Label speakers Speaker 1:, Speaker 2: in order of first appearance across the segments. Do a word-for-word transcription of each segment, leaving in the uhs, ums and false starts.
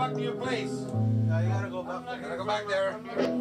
Speaker 1: back to your place.
Speaker 2: Yeah, you gotta go back.
Speaker 1: You gotta go back there.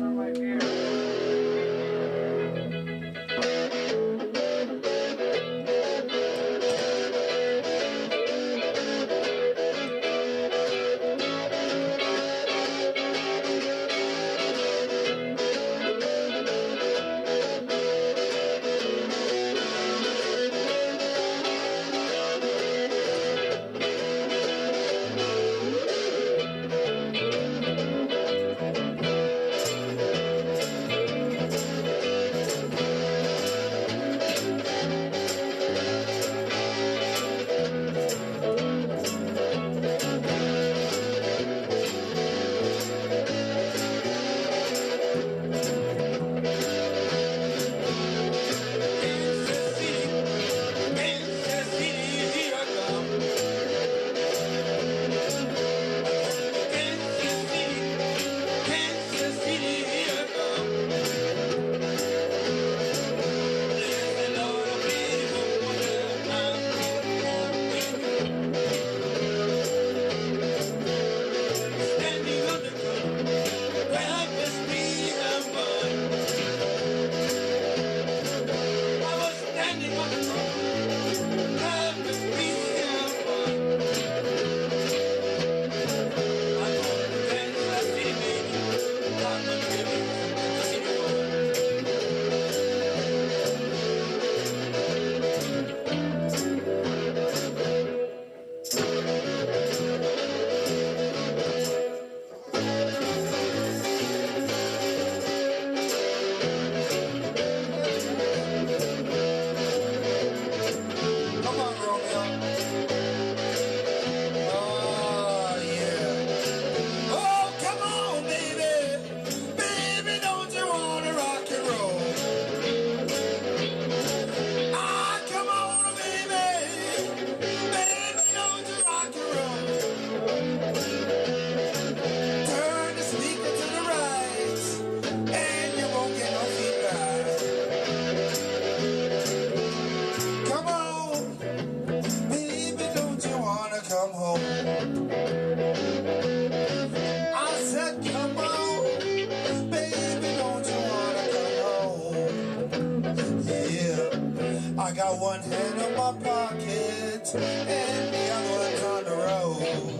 Speaker 3: I got one hand in my pocket and the other one's on the road.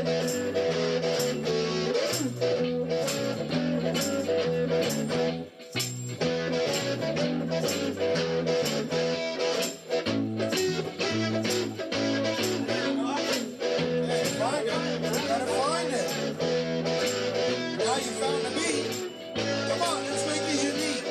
Speaker 3: Hey, find it. You gotta find it. Now you found the beat. Come on, let's make it unique.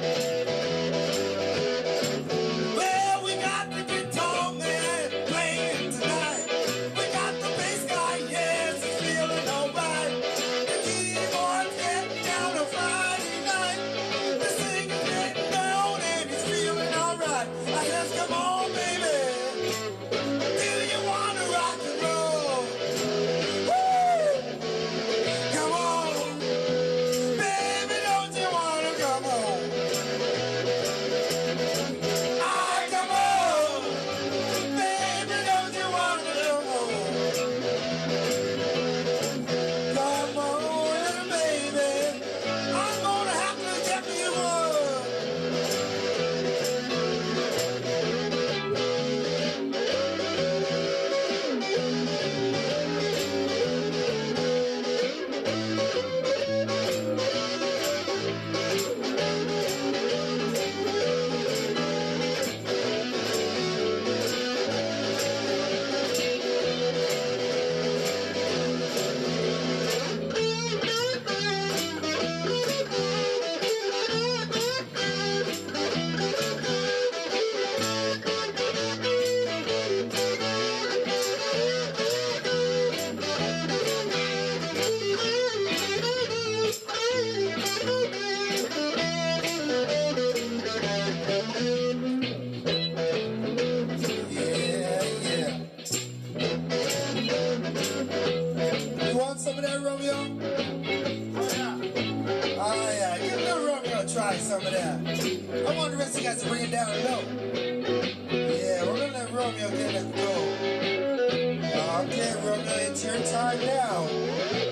Speaker 3: Some of that Romeo? Oh yeah. Oh yeah, give little Romeo a try some of that. I want the rest of you guys to bring it down low. Yeah, we're gonna let Romeo get it go. Okay, Romeo, it's your time now.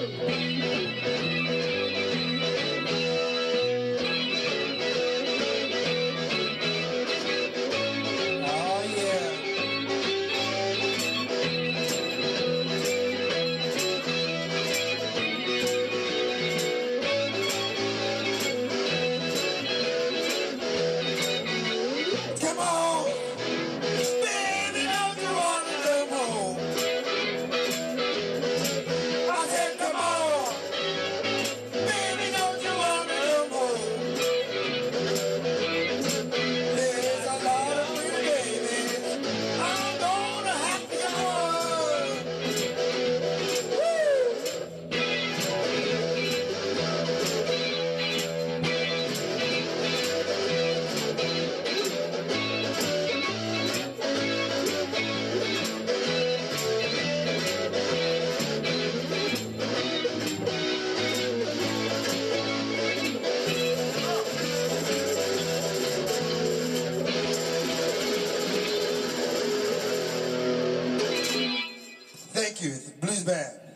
Speaker 3: Thank you, Blues Band.